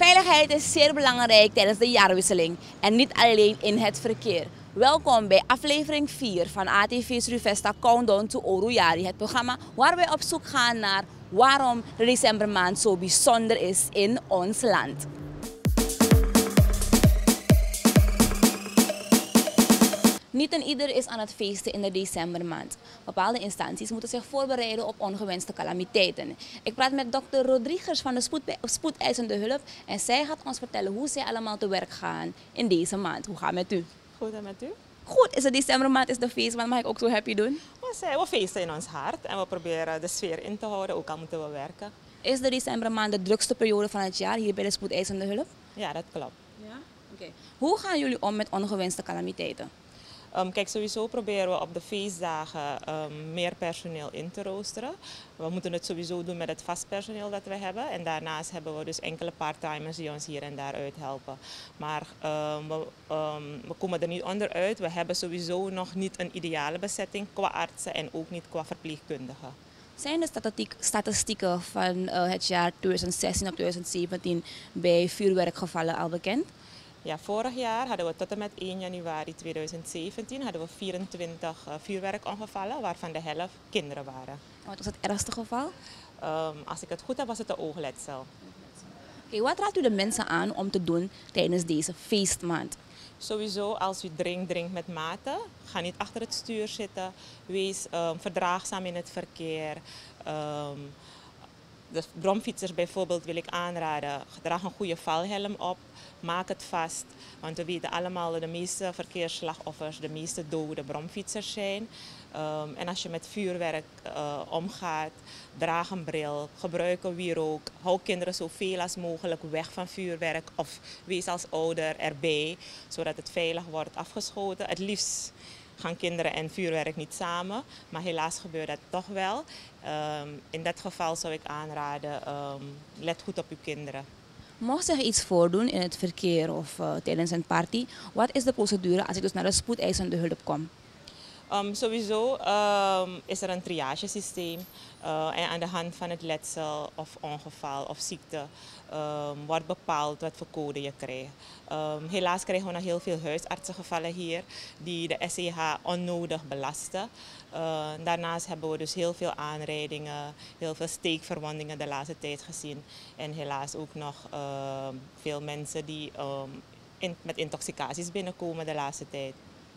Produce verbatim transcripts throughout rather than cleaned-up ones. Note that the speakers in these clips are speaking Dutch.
Veiligheid is zeer belangrijk tijdens de jaarwisseling en niet alleen in het verkeer. Welkom bij aflevering vier van A T V Sruvesta Countdown to Oruyari, het programma waar wij op zoek gaan naar waarom de decembermaand zo bijzonder is in ons land. Niet een ieder is aan het feesten in de decembermaand. Bepaalde instanties moeten zich voorbereiden op ongewenste calamiteiten. Ik praat met dokter Rodriguez van de spoed, spoedeisende hulp en zij gaat ons vertellen hoe zij allemaal te werk gaan in deze maand. Hoe gaat het met u? Goed, en met u? Goed, is de decembermaand is de feestmaand. Mag ik ook zo happy doen? We, zijn, we feesten in ons hart en we proberen de sfeer in te houden, ook al moeten we werken. Is de decembermaand de drukste periode van het jaar hier bij de spoedeisende hulp? Ja, dat klopt. Ja? Okay. Hoe gaan jullie om met ongewenste calamiteiten? Um, kijk, sowieso proberen we op de feestdagen um, meer personeel in te roosteren. We moeten het sowieso doen met het vast personeel dat we hebben. En daarnaast hebben we dus enkele part-timers die ons hier en daar uithelpen. Maar um, we, um, we komen er niet onderuit. We hebben sowieso nog niet een ideale bezetting qua artsen en ook niet qua verpleegkundigen. Zijn de statistieken van uh, het jaar twintig zestien op twintig zeventien bij vuurwerkgevallen al bekend? Ja, vorig jaar hadden we tot en met één januari tweeduizend zeventien hadden we vierentwintig uh, vuurwerkongevallen, waarvan de helft kinderen waren. Wat was het ergste geval? Um, als ik het goed heb, was het de oogletsel. Okay, wat raadt u de mensen aan om te doen tijdens deze feestmaand? Sowieso, als u drinkt, drink met mate. Ga niet achter het stuur zitten. Wees um, verdraagzaam in het verkeer. Um, de bromfietsers bijvoorbeeld wil ik aanraden, draag een goede valhelm op. Maak het vast, want we weten allemaal dat de meeste verkeersslachtoffers, de meeste doden bromfietsers zijn. Um, en als je met vuurwerk uh, omgaat, draag een bril, gebruik een wierook. Hou kinderen zoveel als mogelijk weg van vuurwerk of wees als ouder erbij, zodat het veilig wordt afgeschoten. Het liefst gaan kinderen en vuurwerk niet samen, maar helaas gebeurt dat toch wel. Um, in dat geval zou ik aanraden, um, let goed op uw kinderen. Mocht zich iets voordoen in het verkeer of uh, tijdens een party, wat is de procedure als ik dus naar de spoedeisende hulp kom? Um, sowieso um, is er een triagesysteem uh, en aan de hand van het letsel of ongeval of ziekte um, wordt bepaald wat voor code je krijgt. Um, helaas krijgen we nog heel veel huisartsengevallen hier die de S E H onnodig belasten. Uh, daarnaast hebben we dus heel veel aanrijdingen, heel veel steekverwondingen de laatste tijd gezien. En helaas ook nog uh, veel mensen die um, in, met intoxicaties binnenkomen de laatste tijd.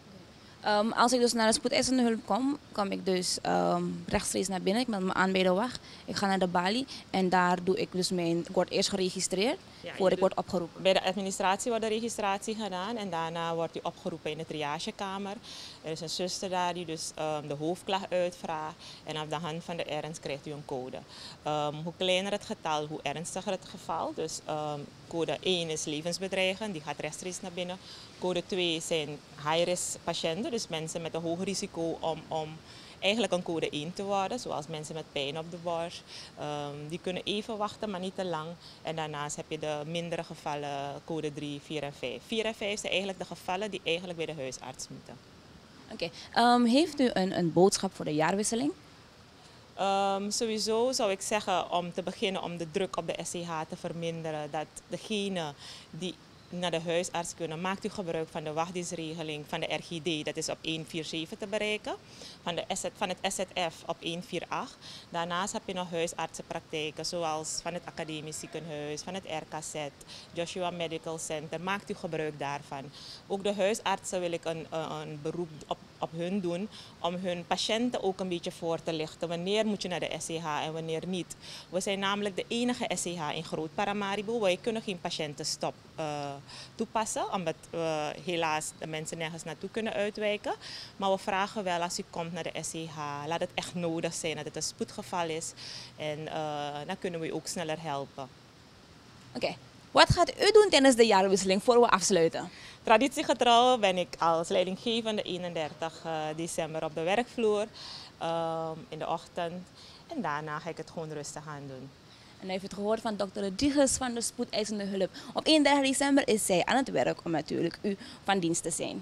Um, als ik dus naar de spoedeisende hulp kom, kom ik dus um, rechtstreeks naar binnen. Ik meld me aan bij de wacht. Ik ga naar de balie en daar doe ik dus mijn... Ik word eerst geregistreerd ja, voordat ik word opgeroepen. Bij de administratie wordt de registratie gedaan en daarna wordt u opgeroepen in de triagekamer. Er is een zuster daar die dus um, de hoofdklacht uitvraagt en op de hand van de ernst krijgt u een code. Um, hoe kleiner het getal, hoe ernstiger het geval. Dus um, code één is levensbedreigend, die gaat rechtstreeks naar binnen. Code twee zijn high-risk patiënten, dus mensen met een hoog risico om, om eigenlijk een code één te worden, zoals mensen met pijn op de borst. Um, die kunnen even wachten, maar niet te lang. En daarnaast heb je de mindere gevallen, code drie, vier en vijf. vier en vijf zijn eigenlijk de gevallen die eigenlijk bij de huisarts moeten. Oké, okay. um, heeft u een, een boodschap voor de jaarwisseling? Um, sowieso zou ik zeggen om te beginnen om de druk op de S E H te verminderen. Dat degene die naar de huisarts kunnen, maakt u gebruik van de wachtdienstregeling van de R G D, dat is op honderd zevenenveertig te bereiken, van, de S Z, van het S Z F op honderdachtenveertig. Daarnaast heb je nog huisartsenpraktijken zoals van het Academisch Ziekenhuis, van het R K Z, Joshua Medical Center, maakt u gebruik daarvan. Ook de huisartsen wil ik een, een beroep op, op hun doen om hun patiënten ook een beetje voor te lichten. Wanneer moet je naar de S E H en wanneer niet? We zijn namelijk de enige S E H in Groot Paramaribo, wij kunnen geen patiëntenstop uh, toepassen, omdat we helaas de mensen nergens naartoe kunnen uitwijken. Maar we vragen wel als u komt naar de S E H, laat het echt nodig zijn dat het een spoedgeval is en uh, dan kunnen we u ook sneller helpen. Oké, okay. Wat gaat u doen tijdens de jaarwisseling voor we afsluiten? Traditiegetrouw ben ik als leidinggevende eenendertig december op de werkvloer uh, in de ochtend en daarna ga ik het gewoon rustig aan doen. En u heeft het gehoord van dokter Rodriguez van de spoedeisende hulp. Op eenendertig december is zij aan het werk om natuurlijk u van dienst te zijn.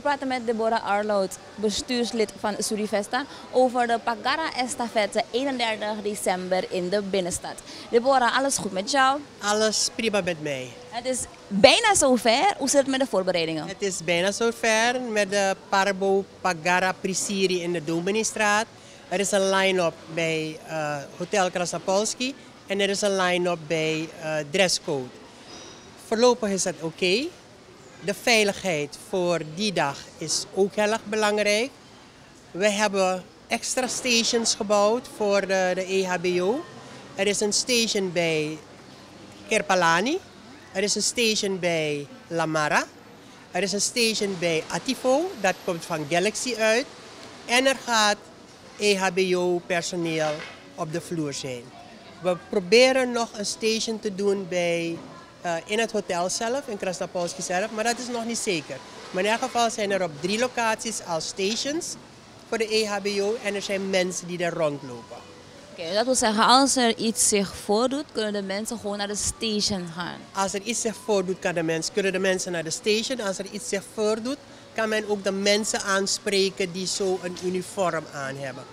praten met Deborah Arlout, bestuurslid van Surivesta, over de Pagara Estafette eenendertig december in de binnenstad. Deborah, alles goed met jou? Alles prima met mij. Het is bijna zover. Hoe zit het met de voorbereidingen? Het is bijna zover met de Parbo Pagara Prisiri in de Dominiestraat. Er is een line-up bij uh, Hotel Krasnapolski en er is een line-up bij uh, Dresscode. Voorlopig is dat oké. Okay. De veiligheid voor die dag is ook heel erg belangrijk. We hebben extra stations gebouwd voor de, de E H B O. Er is een station bij Kerpalani. Er is een station bij Lamara. Er is een station bij Atifo, dat komt van Galaxy uit. En er gaat E H B O-personeel op de vloer zijn. We proberen nog een station te doen bij, uh, in het hotel zelf, in Krasnapolski zelf, maar dat is nog niet zeker. Maar in elk geval zijn er op drie locaties al stations voor de E H B O en er zijn mensen die er rondlopen. Oké, okay, dat wil zeggen, als er iets zich voordoet, kunnen de mensen gewoon naar de station gaan? Als er iets zich voordoet, kan de mensen, kunnen de mensen naar de station. Als er iets zich voordoet, kan men ook de mensen aanspreken die zo een uniform aan hebben.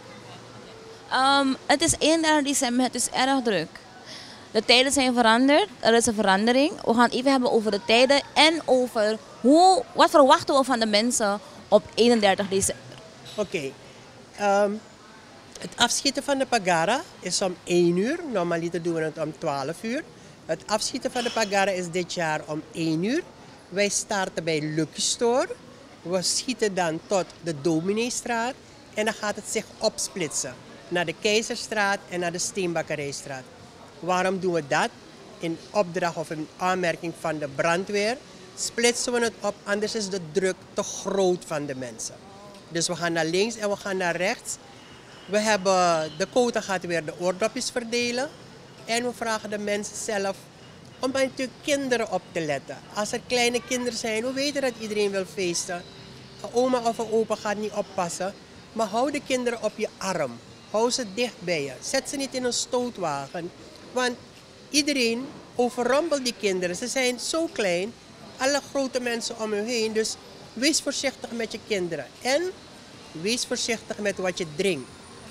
Um, het is eenendertig december, het is erg druk. De tijden zijn veranderd, er is een verandering. We gaan het even hebben over de tijden en over hoe, wat verwachten we van de mensen op eenendertig december. Oké. Okay. Um, Het afschieten van de Pagara is om één uur. Normaliter doen we het om twaalf uur. Het afschieten van de Pagara is dit jaar om één uur. Wij starten bij Lucky Store. We schieten dan tot de Dominiestraat. En dan gaat het zich opsplitsen naar de Keizerstraat en naar de Steenbakkerijstraat. Waarom doen we dat? In opdracht of in aanmerking van de brandweer splitsen we het op, anders is de druk te groot van de mensen. Dus we gaan naar links en we gaan naar rechts. We hebben, de quota gaat weer de oordopjes verdelen. En we vragen de mensen zelf om natuurlijk kinderen op te letten. Als er kleine kinderen zijn, we weten dat iedereen wil feesten. Een oma of een opa gaat niet oppassen. Maar hou de kinderen op je arm. Hou ze dicht bij je. Zet ze niet in een stootwagen. Want iedereen overrompelt die kinderen. Ze zijn zo klein. Alle grote mensen om u heen. Dus wees voorzichtig met je kinderen. En wees voorzichtig met wat je drinkt.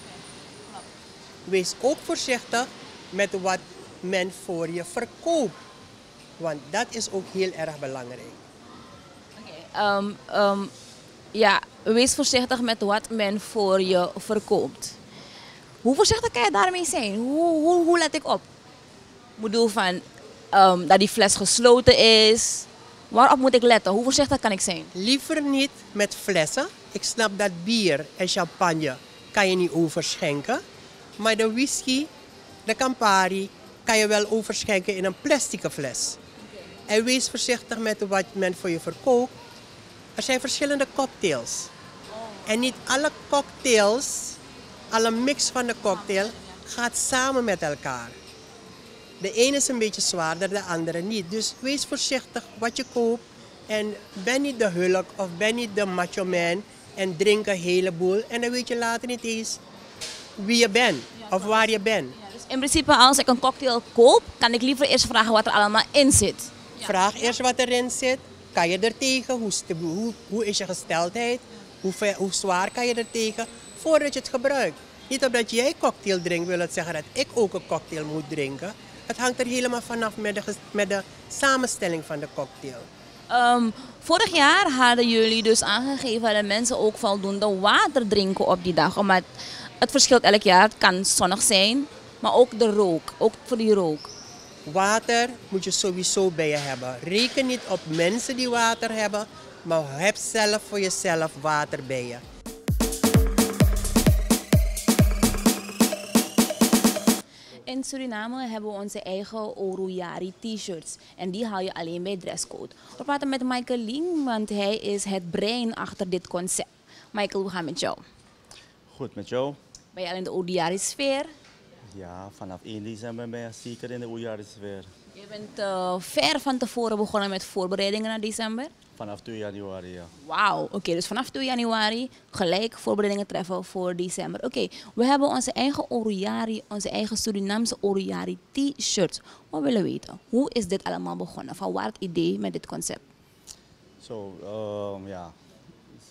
Wees ook voorzichtig met wat men voor je verkoopt. Want dat is ook heel erg belangrijk. Okay, um, um, ja, wees voorzichtig met wat men voor je verkoopt. Hoe voorzichtig kan je daarmee zijn? Hoe, hoe, hoe let ik op? Ik bedoel van um, dat die fles gesloten is. Waarop moet ik letten? Hoe voorzichtig kan ik zijn? Liever niet met flessen. Ik snap dat bier en champagne kan je niet overschenken. Maar de whisky, de Campari, kan je wel overschenken in een plastic fles. Okay. En wees voorzichtig met wat men voor je verkoopt. Er zijn verschillende cocktails. Oh. En niet alle cocktails, alle mix van de cocktail gaat samen met elkaar. De ene is een beetje zwaarder, de andere niet. Dus wees voorzichtig wat je koopt. En ben niet de hulk of ben niet de macho man en drink een heleboel. En dan weet je later niet eens wie je bent of waar je bent. Ja, dus in principe als ik een cocktail koop, kan ik liever eerst vragen wat er allemaal in zit. Ja. Vraag eerst wat erin zit. Kan je er tegen? Hoe, hoe, hoe is je gesteldheid? Hoe, hoe zwaar kan je er tegen? Voordat je het gebruikt. Niet omdat jij cocktail drinkt wil het zeggen dat ik ook een cocktail moet drinken. Het hangt er helemaal vanaf met de, met de samenstelling van de cocktail. Um, vorig jaar hadden jullie dus aangegeven dat mensen ook voldoende water drinken op die dag. Omdat het verschilt elk jaar. Het kan zonnig zijn, maar ook de rook. Ook voor die rook. Water moet je sowieso bij je hebben. Reken niet op mensen die water hebben, maar heb zelf voor jezelf water bij je. In Suriname hebben we onze eigen Oruyari t-shirts. En die haal je alleen bij Dresscode. We praten met Michael Ling, want hij is het brein achter dit concept. Michael, hoe gaat het met jou? Goed met jou? Ben je al in de Oruyari-sfeer? Ja, vanaf één december ben je zeker in de Oruyari-sfeer. Je bent uh, ver van tevoren begonnen met voorbereidingen naar december? Vanaf twee januari, ja. Wauw, oké, okay, dus vanaf twee januari gelijk voorbereidingen treffen voor december. Oké, okay, we hebben onze eigen Oruyari, onze eigen Surinaamse Oruyari t-shirts. We willen weten, hoe is dit allemaal begonnen? Van waar het idee met dit concept? Zo, so, um, ja.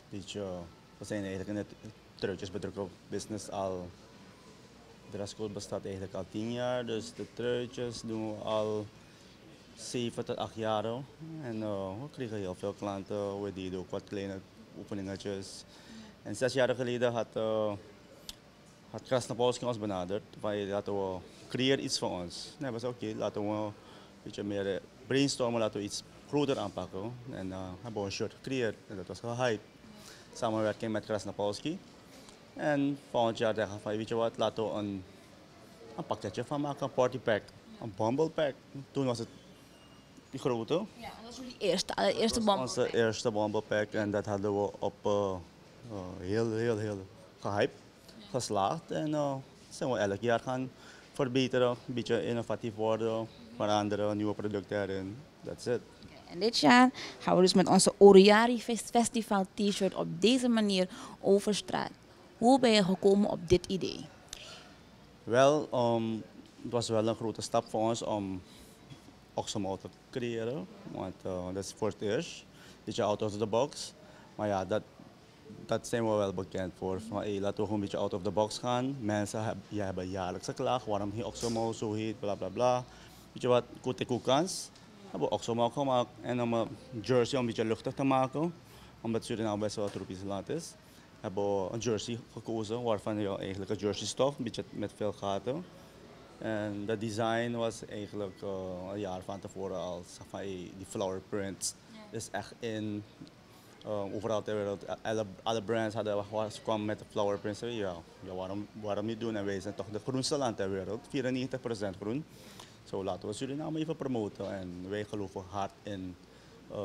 beetje, we zijn eigenlijk in het truitjesbedrukkerbusiness al, de dresscode bestaat eigenlijk al tien jaar, dus de truitjes doen we al zeven tot acht jaar. al. En uh, we kregen heel veel klanten, we deden ook wat kleine oefeningetjes. En zes jaar geleden had, uh, had Krasnapolski ons benaderd, van hey, laten we creëer iets voor ons. Nee, we zeiden oké, okay, laten we een beetje meer uh, brainstormen, laten we iets groter aanpakken. En uh, hebben we een shirt gecreëerd en dat was gehyped. Samenwerking met Krasnapolski. En volgend jaar dachten we van weet je wat, laten we een, een pakketje van maken, een partypack, een bumble pack. Toen was het die grote. Ja, dat was jullie eerste, allereerste Dat was bumble onze pack. eerste bumble pack en dat hadden we op uh, uh, heel, heel, heel gehyped, geslaagd. En uh, zijn we elk jaar gaan verbeteren, een beetje innovatief worden, veranderen, nieuwe producten erin. That's it. En dit jaar gaan we dus met onze Oruyari Festival t-shirt op deze manier over straat. Hoe ben je gekomen op dit idee? Wel, um, het was wel een grote stap voor ons om Oxomo te creëren, want uh, dat is voor het eerst. Beetje out of the box. Maar ja, dat, dat zijn we wel bekend voor. Van, hey, laten we gewoon een beetje out of the box gaan. Mensen hebben, ja, hebben jaarlijks geklaagd waarom geen Oxomo zo heet, bla bla bla. Weet je wat, goed kans. Hebben we Oxomo gemaakt en om een jersey om een beetje luchtig te maken, omdat Suriname best wel een tropisch land is. Hebben we een jersey gekozen waarvan je eigenlijk een jersey stof, een beetje met veel gaten. En dat design was eigenlijk uh, een jaar van tevoren al van hey, die flower print is echt in. Uh, overal ter wereld, alle, alle brands hadden, kwamen met de flower print. Ja, ja waarom, waarom niet doen? En wij zijn toch de groenste land ter wereld, vierennegentig procent groen. Zo laten we Suriname even promoten en wij geloven hard in uh,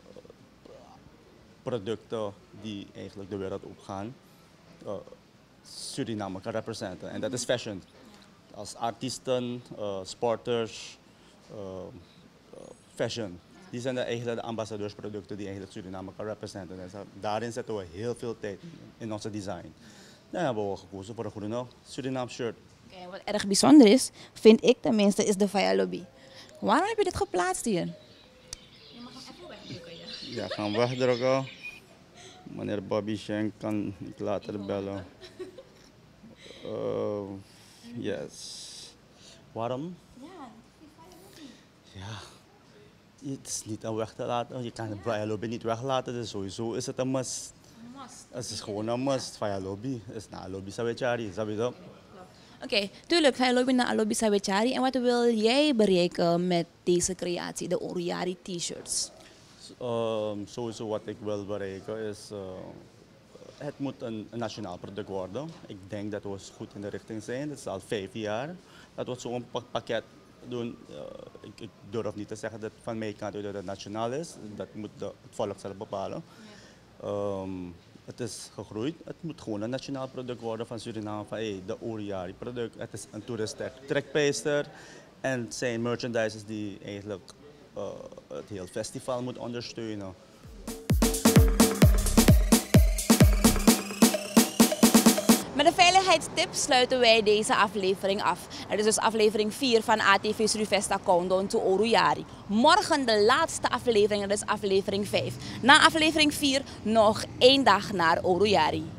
producten die eigenlijk de wereld opgaan, uh, Suriname kan representeren. En dat is fashion. Als artiesten, uh, sporters, uh, uh, fashion. Die zijn de, eigenlijk de ambassadeursproducten die eigenlijk Suriname kan representeren. Dus daarin zetten we heel veel tijd in onze design. Dan hebben we gekozen voor een groene Suriname shirt. Okay, wat erg bijzonder is, vind ik tenminste, is de Vaya Lobby. Waarom heb je dit geplaatst hier? Je mag hem even wegdrukken, ja. Ja, gaan wegdrukken. Meneer Bobby Shank kan ik later bellen. Uh, yes. Waarom? Ja, Ja, het is niet een weg te laten. Je kan de Vaya Lobby niet weglaten, dus sowieso is het een must. Het is gewoon een must. Vaya Lobby is na Lobby Sawechari, snap je dat? Oké, okay, tuurlijk, Vaya Lobby naar Lobby Sawechari. En wat wil jij bereiken met deze creatie, de Oruyari t-shirts? Um, sowieso wat ik wil bereiken is, uh, het moet een, een nationaal product worden. Ik denk dat we goed in de richting zijn. Het is al vijf jaar dat we zo'n pakket doen. Uh, ik, ik durf niet te zeggen dat van mijn kant dat het nationaal is. Dat moet de, het volk zelf bepalen. Um, het is gegroeid. Het moet gewoon een nationaal product worden van Suriname. Van hey, de Oruyari product. Het is een toeristiek trekpleister. En het zijn merchandises die eigenlijk uh, het hele festival moet ondersteunen. Met een veiligheidstip sluiten wij deze aflevering af. Het is dus aflevering vier van A T V Sruvesta Countdown to Oruyari. Morgen de laatste aflevering, dat is aflevering vijf. Na aflevering vier nog één dag naar Oruyari.